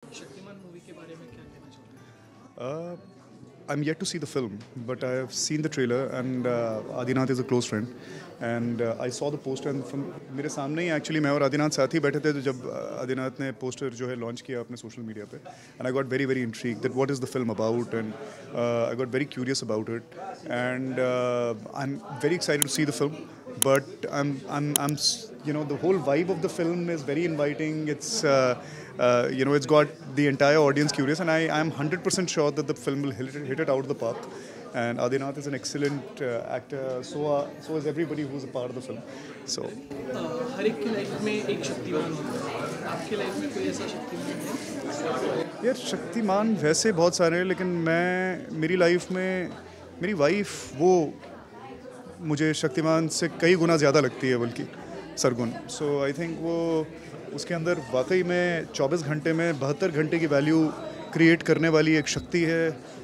Shaktimaan movie के बारे में क्या कहना चाहते हैं? I'm yet to see the film, but I have seen the trailer, and Adinath is a close friend, and I saw the poster, and from मेरे सामने ही actually मैं और आदिनाथ साथ ही बैठे थे तो जब आदिनाथ ने पोस्टर जो है लॉन्च किया अपने सोशल मीडिया पे, and I got very very intrigued that what is the film about, and I got very curious about it, and I'm very excited to see the film, but I'm you know, the whole vibe of the film is very inviting. It's you know, it's got the entire audience curious, and I'm 100% sure that the film will hit it out of the park. And Adinath is an excellent actor. So is everybody who's a part of the film. So हर एक की life में एक शक्तिमान होता है, आपकी life में कोई ऐसा शक्तिमान है? यार शक्तिमान वैसे बहुत सारे हैं, लेकिन मेरी लाइफ में मेरी वाइफ वो मुझे शक्तिमान से कई गुना ज़्यादा लगती है, बल्कि सरगुन. सो आई थिंक वो उसके अंदर वाकई में 24 घंटे में 72 घंटे की वैल्यू क्रिएट करने वाली एक शक्ति है.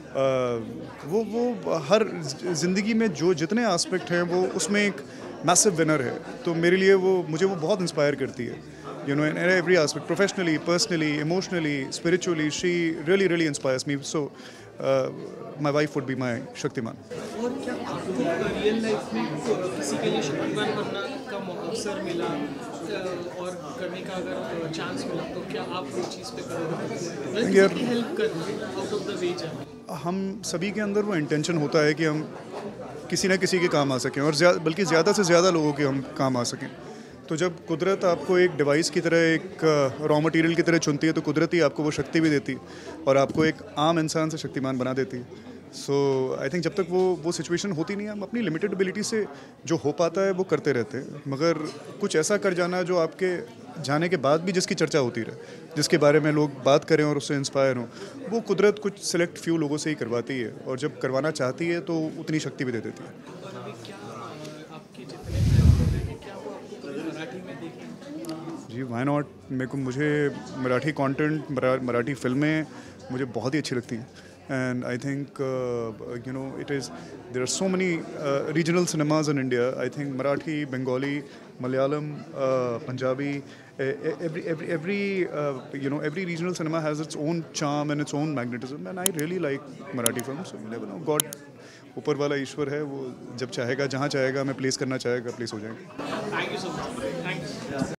वो हर ज़िंदगी में जो जितने एस्पेक्ट हैं वो उसमें एक मैसिव विनर है. तो मेरे लिए मुझे वो बहुत इंस्पायर करती है. You know, in every aspect, professionally, personally, emotionally, spiritually, she really inspires me. So, my wife would be my Shaktiman. और क्या आपको रियल लाइफ में किसी के लिए शक्तिमान बनना का अवसर मिला और करने का अगर चांस मिला तो क्या आप वो चीज़ पे करोगे? किसी की हेल्प करना आउट ऑफ द वे जाना. हम सभी के अंदर वो इंटेंशन होता है कि हम किसी न किसी के काम आ सकें, और बल्कि ज़्यादा से ज़्यादा लोगों के हम काम आ सकें. तो जब कुदरत आपको एक डिवाइस की तरह, एक रॉ मटेरियल की तरह चुनती है, तो कुदरत ही आपको वो शक्ति भी देती है और आपको एक आम इंसान से शक्तिमान बना देती है. सो आई थिंक जब तक वो सिचुएशन होती नहीं है, हम अपनी लिमिटेड एबिलिटी से जो हो पाता है वो करते रहते हैं. मगर कुछ ऐसा कर जाना जो आपके जाने के बाद भी जिसकी चर्चा होती रहे, जिसके बारे में लोग बात करें और उससे इंस्पायर हों, वो कुदरत कुछ सिलेक्ट फ्यू लोगों से ही करवाती है, और जब करवाना चाहती है तो उतनी शक्ति भी दे देती है. जी, वाई नॉट. मुझे मराठी कंटेंट, मराठी फिल्में मुझे बहुत ही अच्छी लगती हैं. And I think you know there are so many regional cinemas in India. I think Marathi, Bengali, Malayalam, Punjabi, every regional cinema has its own charm and its own magnetism, and I really like Marathi films. So you never know, God, ऊपर वाला ईश्वर है, वो जब चाहेगा, जहाँ चाहेगा, हमें place करना चाहेगा, प्लेस हो जाएगा. Thank you so much. Thanks.